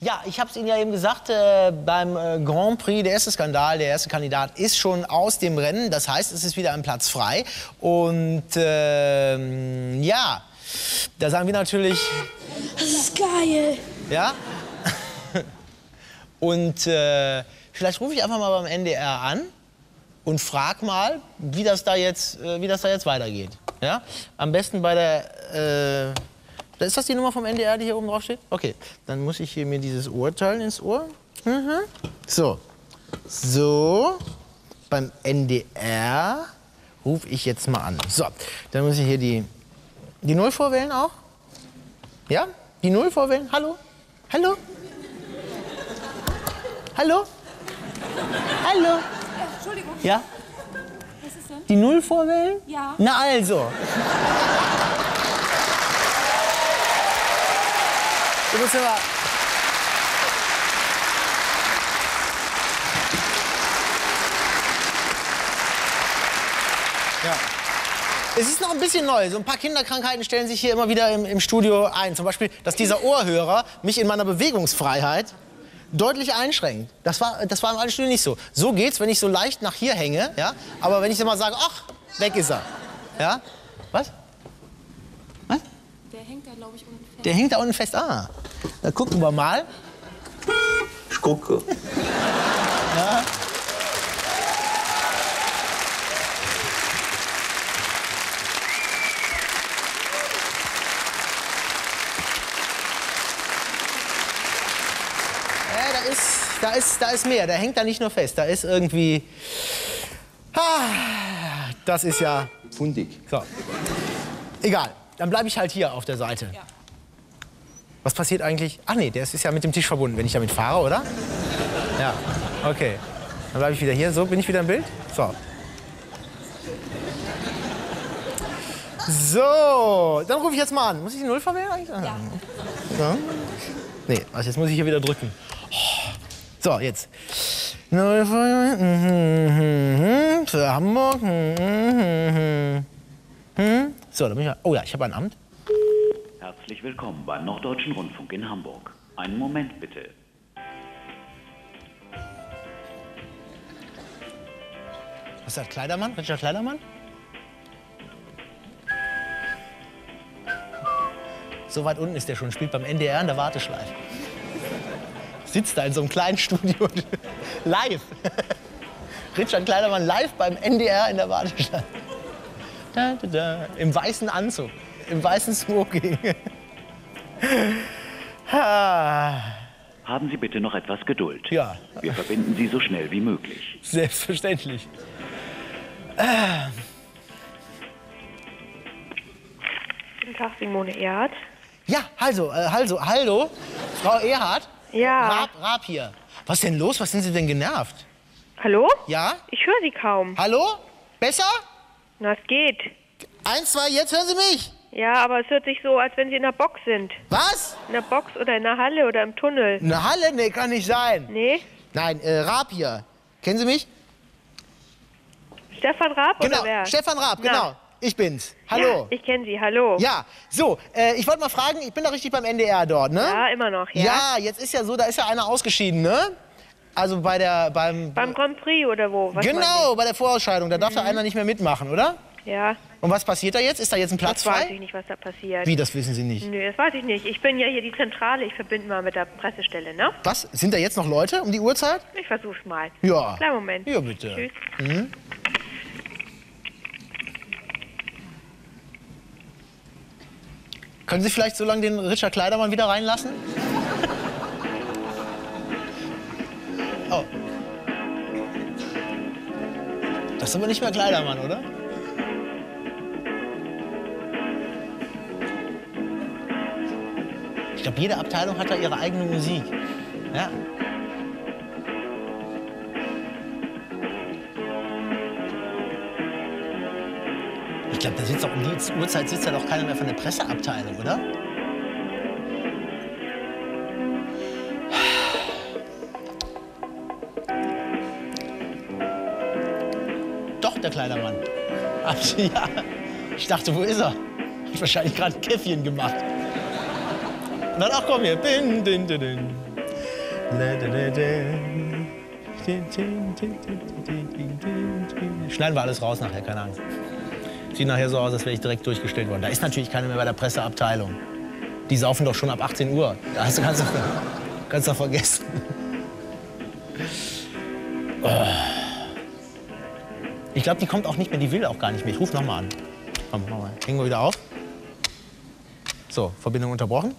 Ja, ich habe es Ihnen ja eben gesagt, beim Grand Prix, der erste Skandal, der erste Kandidat ist schon aus dem Rennen. Das heißt, es ist wieder ein Platz frei. Und ja, da sagen wir natürlich... Das ist geil. Ja? Und vielleicht rufe ich einfach mal beim NDR an und frag mal, wie das da jetzt weitergeht. Ja? Am besten bei der... ist das die Nummer vom NDR, die hier oben drauf steht? Okay, dann muss ich hier mir dieses Urteil ins Ohr. So. So. Beim NDR rufe ich jetzt mal an. So, dann muss ich hier die 0 vorwählen auch. Ja? Die 0 vorwählen? Hallo? Hallo? Hallo? Hallo? Entschuldigung. Ja? Was ist denn? Die 0 vorwählen? Ja. Na also. Du musst aber... Ja. Es ist noch ein bisschen neu. So ein paar Kinderkrankheiten stellen sich hier immer wieder im Studio ein. Zum Beispiel, dass dieser Ohrhörer mich in meiner Bewegungsfreiheit deutlich einschränkt. Das war im alten Studio nicht so. So geht's, wenn ich so leicht nach hier hänge. Ja? Aber wenn ich dann mal sage, ach, weg ist er. Ja? Was? Was? Der hängt da, glaube ich, unten fest. Der hängt da unten fest. Ah, da gucken wir mal. Ich gucke. Ja. Da ist mehr. Der hängt da nicht nur fest. Da ist irgendwie... Das ist ja... Fundig. So. Egal. Dann bleibe ich halt hier auf der Seite. Ja. Was passiert eigentlich? Ach nee, der ist ja mit dem Tisch verbunden, wenn ich damit fahre, oder? Ja. Okay. Dann bleibe ich wieder hier. So, bin ich wieder im Bild? So. So, dann rufe ich jetzt mal an. Muss ich die 0 verwählen eigentlich? Ja. So. Nee, also jetzt muss ich hier wieder drücken. So, jetzt. 0 für Hamburg. So, da bin ich mal. Oh ja, ich habe ein Amt. Herzlich willkommen beim Norddeutschen Rundfunk in Hamburg. Einen Moment bitte. Was ist das, Kleidermann? Richard Kleidermann? So weit unten ist der schon, spielt beim NDR in der Warteschleife. Sitzt da in so einem kleinen Studio. Live. Richard Kleidermann live beim NDR in der Warteschleife. Da, da, da. Im weißen Anzug, im weißen Smoking. Haben Sie bitte noch etwas Geduld. Ja. Wir verbinden Sie so schnell wie möglich. Selbstverständlich. Guten Tag, Simone Erhardt. Ja, hallo, Frau Erhardt. Ja. Raab hier. Was ist denn los? Was sind Sie denn genervt? Hallo? Ja? Ich höre Sie kaum. Hallo? Besser? Na, es geht. 1, 2, jetzt hören Sie mich. Ja, aber es hört sich so, als wenn Sie in der Box sind. Was? In der Box oder in der Halle oder im Tunnel. Eine Halle? Nee, kann nicht sein. Nee? Nein, Raab hier. Kennen Sie mich? Stefan Raab Genau, oder wer? Stefan Raab, Na. genau. Ich bin's. Hallo. Ja, ich kenne Sie, hallo. Ja, so, ich wollte mal fragen, ich bin da richtig beim NDR dort, ne? Ja, immer noch, ja. Ja, jetzt ist ja so, da ist ja einer ausgeschieden, ne? Also beim Grand Prix oder wo? Was genau, bei der Vorausscheidung, da darf da einer nicht mehr mitmachen, oder? Ja, Und was passiert da jetzt? Ist da jetzt ein Platz das weiß frei? ich nicht, was da passiert. Wie, das wissen Sie nicht? Nö, das weiß ich nicht. Ich bin ja hier die Zentrale. Ich verbinde mal mit der Pressestelle, ne? Was? Sind da jetzt noch Leute um die Uhrzeit? Ich versuch's mal. Ja. Kleinen Moment. Ja, bitte. Tschüss. Können Sie vielleicht so lange den Richard Kleidermann wieder reinlassen? Oh. Das ist aber nicht mehr Kleidermann, oder? Ich glaube, jede Abteilung hat da ihre eigene Musik. Ja. Ich glaube, da sitzt doch um die Uhrzeit sitzt ja doch keiner mehr von der Presseabteilung, oder? Doch, der Kleidermann. Ach, ja. Ich dachte, wo ist er? Hat wahrscheinlich gerade ein Käffchen gemacht. Und dann, ach komm hier. Bin, din, din, din. Schneiden wir alles raus nachher, keine Angst. Sieht nachher so aus, als wäre ich direkt durchgestellt worden. Da ist natürlich keiner mehr bei der Presseabteilung. Die saufen doch schon ab 18 Uhr. Das kannst du vergessen. Ich glaube, die kommt auch nicht mehr, die will auch gar nicht mehr. Ich rufe nochmal an. Komm, mach mal. Hängen wir wieder auf. So, Verbindung unterbrochen.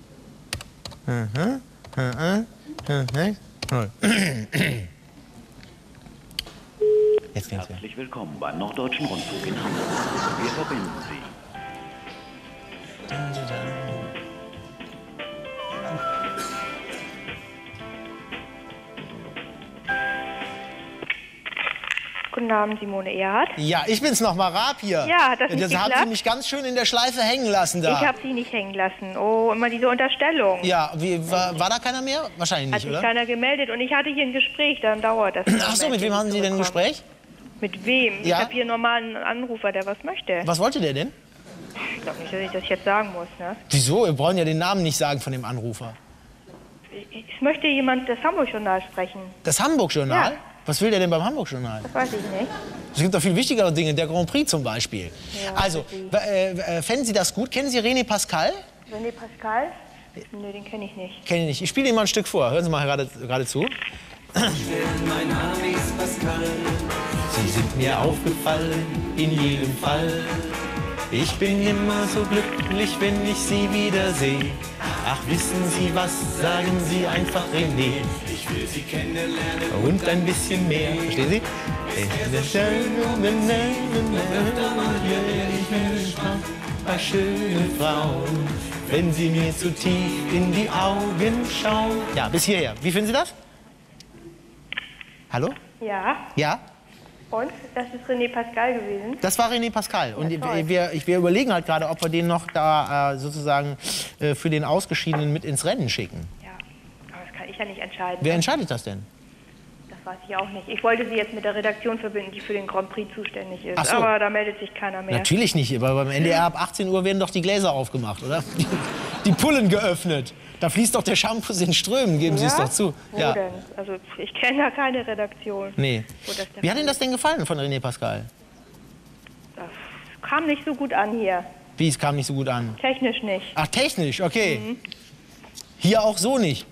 Jetzt geht's wieder. Herzlich willkommen beim Norddeutschen Rundfunk in Hamburg. Wir verbinden Sie. Guten Abend, Simone Erhardt. Ja, ich bin's nochmal, Raab hier. Ja, hat das nicht haben Sie geklappt? mich ganz schön in der Schleife hängen lassen da. Ich habe Sie nicht hängen lassen. Oh, immer diese Unterstellung. Ja, war da keiner mehr? Wahrscheinlich Hat nicht, sich oder? keiner gemeldet und ich hatte hier ein Gespräch, dann dauert das. Ach so, mit wem haben Sie denn ein Gespräch? Mit wem? Ja? Ich habe hier einen normalen Anrufer, der was möchte. Was wollte der denn? Ich glaube nicht, dass ich das jetzt sagen muss, ne? Wieso? Wir brauchen ja den Namen nicht sagen von dem Anrufer. Es möchte jemand das Hamburg-Journal sprechen. Das Hamburg-Journal? Ja. Was will der denn beim Hamburg-Journal? Das weiß ich nicht. Es gibt doch viel wichtigere Dinge, der Grand Prix zum Beispiel. Ja, Also, fänden Sie das gut? Kennen Sie René Pascal? René Pascal? Nö, den kenne ich nicht. Kenne ich nicht. Ich spiele Ihnen mal ein Stück vor. Hören Sie mal gerade zu. Mein Name ist Pascal. Sie sind mir aufgefallen, in jedem Fall. Ich bin immer so glücklich, wenn ich Sie wiedersehe. Ach, wissen Sie was, sagen Sie einfach René. Ich will Sie kennenlernen. Und ein bisschen mehr. Verstehen Sie? Bei schönen Frauen, wenn sie mir zu tief in die Augen schauen. Ja, bis hierher. Wie finden Sie das? Hallo? Ja, Ja? und? Das ist René Pascal gewesen. Das war René Pascal. Und toll. wir überlegen halt gerade, ob wir den noch da sozusagen für den Ausgeschiedenen mit ins Rennen schicken. Ja, aber das kann ich ja nicht entscheiden. Wer entscheidet das denn? Das weiß ich auch nicht. Ich wollte Sie jetzt mit der Redaktion verbinden, die für den Grand Prix zuständig ist. Ach so. Aber da meldet sich keiner mehr. Natürlich nicht, aber beim NDR ab 18 Uhr werden doch die Gläser aufgemacht, oder? Die Pullen geöffnet. Da fließt doch der Shampoo in Strömen, geben Sie es doch zu. Wo denn? Also ich kenne ja keine Redaktion. Nee. Wo das der Wie hat Fall Ihnen das denn gefallen von René Pascal? ist. Das kam nicht so gut an hier. Wie, es kam nicht so gut an? Technisch nicht. Ach, technisch, okay. Hier auch so nicht.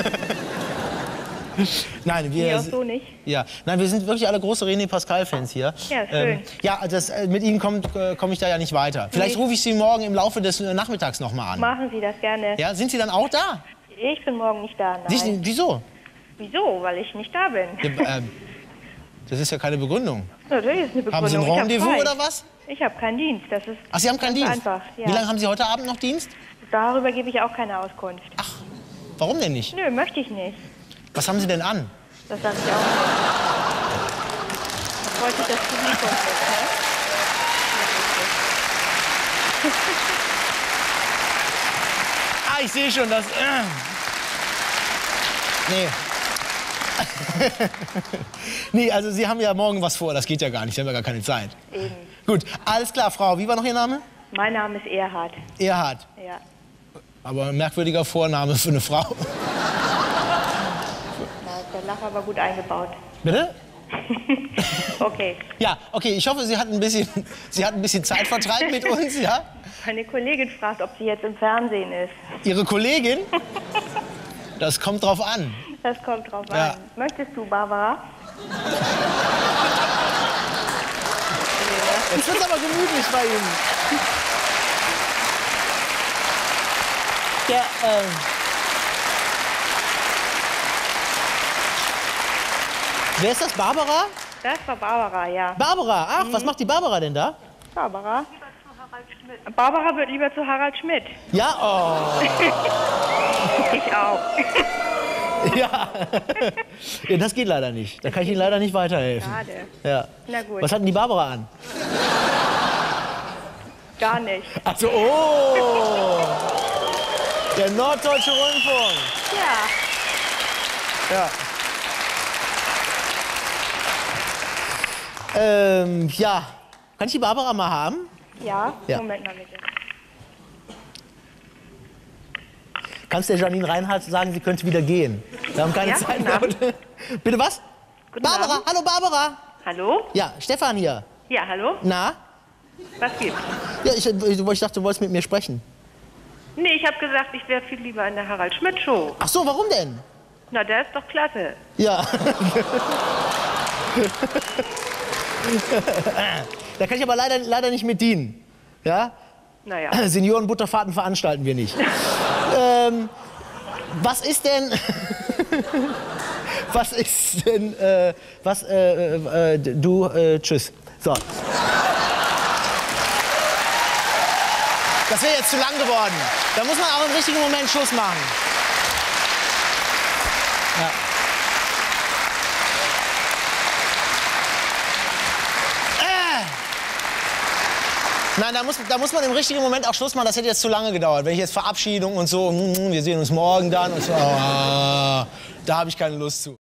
Nein, Hier auch so nicht. Ja, nein, wir sind wirklich alle große René Pascal-Fans hier. Ja, schön. Ja, also mit Ihnen komme ich da ja nicht weiter. Vielleicht rufe ich Sie morgen im Laufe des Nachmittags noch mal an. Machen Sie das gerne. Ja, sind Sie dann auch da? Ich bin morgen nicht da, nein. Wieso? Wieso? Weil ich nicht da bin. Ja, das ist ja keine Begründung. Natürlich ist eine Begründung. Haben Sie ein Ich hab Rendezvous frei. oder was? Ich habe keinen Dienst. Das ist Ach, Sie haben keinen ganz Dienst? einfach. Ja. Wie lange haben Sie heute Abend noch Dienst? Darüber gebe ich auch keine Auskunft. Ach, warum denn nicht? Nö, möchte ich nicht. Was haben Sie denn an? Das sage ich auch nicht. Das wollte das Publikum nicht, ne? Ah, ich sehe schon, das... Nee. Nee, also Sie haben ja morgen was vor, das geht ja gar nicht, Sie haben ja gar keine Zeit. Eben. Gut, alles klar, Frau, wie war noch Ihr Name? Mein Name ist Erhard. Erhard. Ja. Aber ein merkwürdiger Vorname für eine Frau. Der Lacher war gut eingebaut. Bitte? Okay. Ja, okay, ich hoffe, Sie hatten ein bisschen Zeitvertreib mit uns, ja? Meine Kollegin fragt, ob sie jetzt im Fernsehen ist. Ihre Kollegin? Das kommt drauf an. Das kommt drauf Ja. an. Möchtest du, Barbara? Jetzt wird's aber gemütlich bei Ihnen. Ja, wer ist das, Barbara? Das war Barbara, ja. Barbara, ach, was macht die Barbara denn da? Barbara? Barbara wird lieber zu Harald Schmidt. Ja, oh. Ich auch. Ja. Ja, das geht leider nicht. Da kann ich Ihnen leider nicht weiterhelfen. Schade. Ja. Na gut. Was hat denn die Barbara an? Gar nicht. Ach so, oh. Der Norddeutsche Rundfunk. Ja. Ja. Ja. Kann ich die Barbara mal haben? Ja? Ja. Moment mal bitte. Kannst der Janine Reinhardt sagen, sie könnte wieder gehen? Wir haben keine Ja, Zeit guten mehr. Abend. Bitte was? Guten Barbara, Abend. hallo Barbara. Hallo? Ja, Stefan hier. Ja, hallo? Na? Was gibt's? Ja, ich dachte, du wolltest mit mir sprechen. Nee, ich habe gesagt, ich wäre viel lieber in der Harald Schmidt Show. Ach so, warum denn? Na, der ist doch klasse. Ja. Da kann ich aber leider nicht mit dienen. Ja? Naja. Seniorenbutterfahrten veranstalten wir nicht. Was ist denn... Tschüss. So. Das wäre jetzt zu lang geworden. Da muss man auch im richtigen Moment Schluss machen. Ja. Nein, da muss man im richtigen Moment auch Schluss machen. Das hätte jetzt zu lange gedauert. Wenn ich jetzt Verabschiedung und so, wir sehen uns morgen dann und so, da habe ich keine Lust zu.